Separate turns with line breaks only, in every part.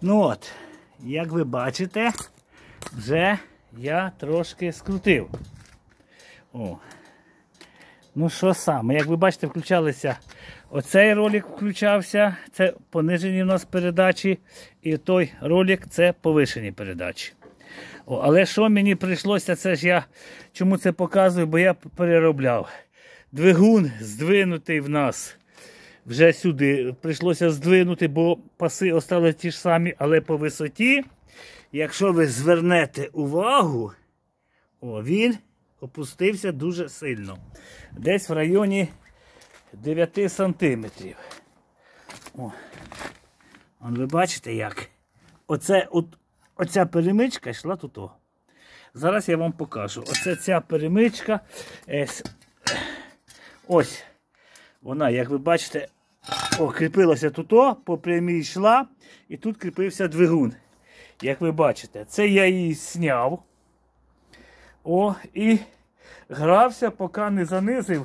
Ну от, як ви бачите, вже я трошки скрутив. О. Ну що саме, як ви бачите, включалися, оцей ролик включався, це понижені у нас передачі, і той ролик це повишені передачі. О, але що мені прийшлося, це ж я, чому це показую, бо я переробляв. Двигун здвинутий в нас вже сюди, прийшлося здвинути, бо паси остали ті ж самі, але по висоті, якщо ви звернете увагу, він опустився дуже сильно. Десь в районі 9 сантиметрів. Ви бачите як? Оця перемичка йшла тут. Зараз я вам покажу. Оце ця перемичка. Ось. Вона, як ви бачите, кріпилася тут, по прямій йшла. І тут кріпився двигун. Як ви бачите, це я її зняв. І грався, поки не занизив.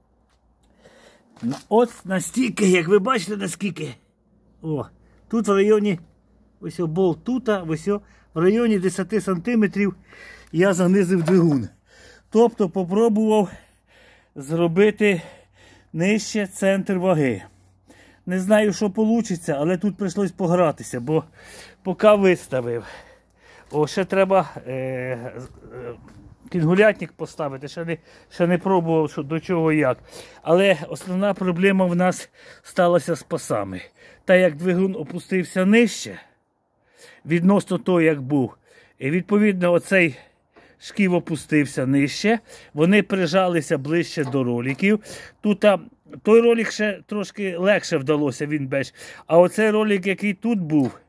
От настільки, як ви бачите, наскільки. Тут в районі, ось болт тут, ось в районі 10 сантиметрів я занизив двигун. Тобто попробував зробити нижче центр ваги. Не знаю, що вийде, але тут прийшлось погратися, бо поки виставив. Ще треба кінгулятник поставити, ще не пробував, що, до чого як. Але основна проблема в нас сталася з пасами. Та як двигун опустився нижче, відносно того, як був, і відповідно оцей шків опустився нижче, вони прижалися ближче до роликів. Тут той ролик ще трошки легше вдалося, він беж. А оцей ролик, який тут був,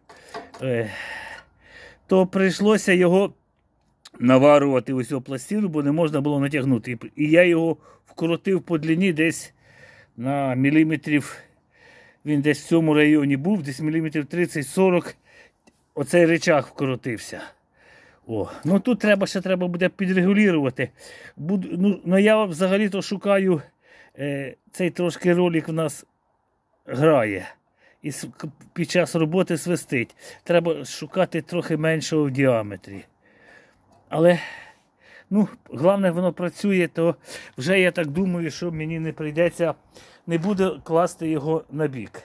то прийшлося його наварувати ось цю пластину, бо не можна було натягнути. І я його вкоротив по длині десь на міліметрів, він десь в цьому районі був, десь міліметрів 30-40, оцей речах вкоротився. Ну тут ще треба буде підрегулювати. Я взагалі-то шукаю, цей трошки ролик в нас грає. І під час роботи свистить. Треба шукати трохи меншого в діаметрі. Але, головне, воно працює, то вже я так думаю, що мені не прийдеться, не буде класти його на бік.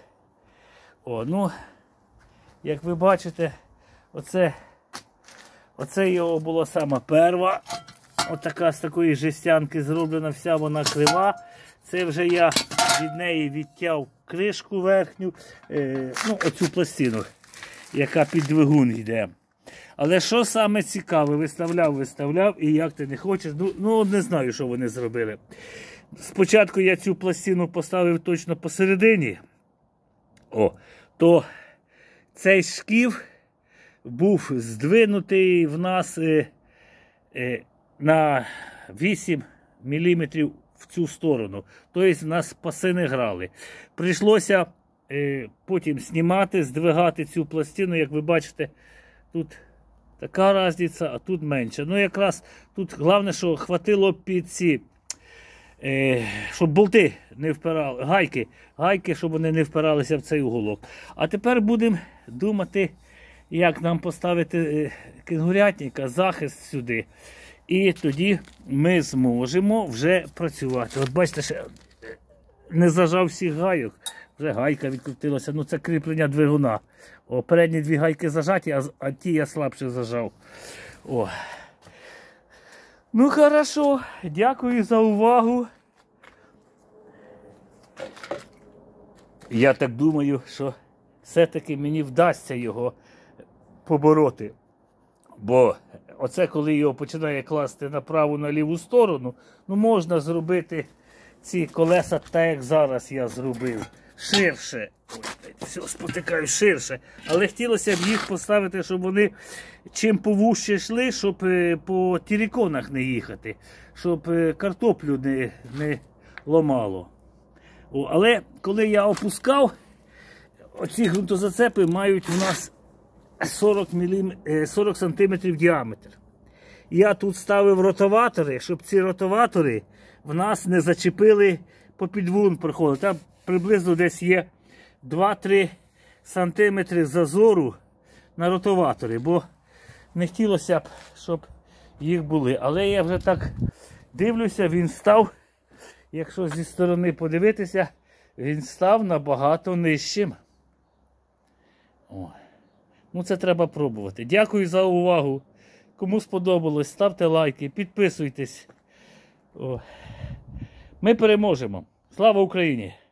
Як ви бачите, оце його була сама перша. Отака з такої жестянки зроблена, вся вона крива. Це вже я від неї відтяв кришку верхню, оцю пластину, яка під двигун йде. Але що саме цікаве, виставляв, і як ти не хочеш, не знаю, що вони зробили. Спочатку я цю пластину поставив точно посередині, то цей шків був здвинутий в нас на 8 мм в цю сторону. Тобто в нас паси не грали. Прийшлося потім знімати, здвигати цю пластину, як ви бачите, тут така різниця, а тут менше. Якраз тут головне, що хватило під ці, щоб болти не впирали, гайки, щоб вони не впиралися в цей уголок. А тепер будемо думати, як нам поставити кенгурятника, захист сюди. І тоді ми зможемо вже працювати. От бачите, ще не зажав всіх гайок. Вже гайка відкрутилася. Це кріплення двигуна. Передні дві гайки зажаті, а ті я слабше зажав. Хорошо. Дякую за увагу. Я так думаю, що все-таки мені вдасться його побороти. Бо оце, коли його починає класти на праву, на ліву сторону, можна зробити ці колеса так, як зараз я зробив. Ширше. Все, спотикаю, ширше. Але хотілося б їх поставити, щоб вони чим повужче йшли, щоб по тіріконах не їхати. Щоб картоплю не ломало. Але коли я опускав, оці ґрунтозацепи мають у нас 40 см діаметр. Я тут ставив ротоватори, щоб ці ротоватори в нас не зачепили по підвун проходу. Там приблизно десь є 2-3 см зазору на ротоваторі, бо не хотілося б, щоб їх були. Але я вже так дивлюся, він став, якщо зі сторони подивитися, він став набагато нижчим. О. Ну це треба пробувати. Дякую за увагу. Кому сподобалось, ставте лайки, підписуйтесь. О. Ми переможемо. Слава Україні!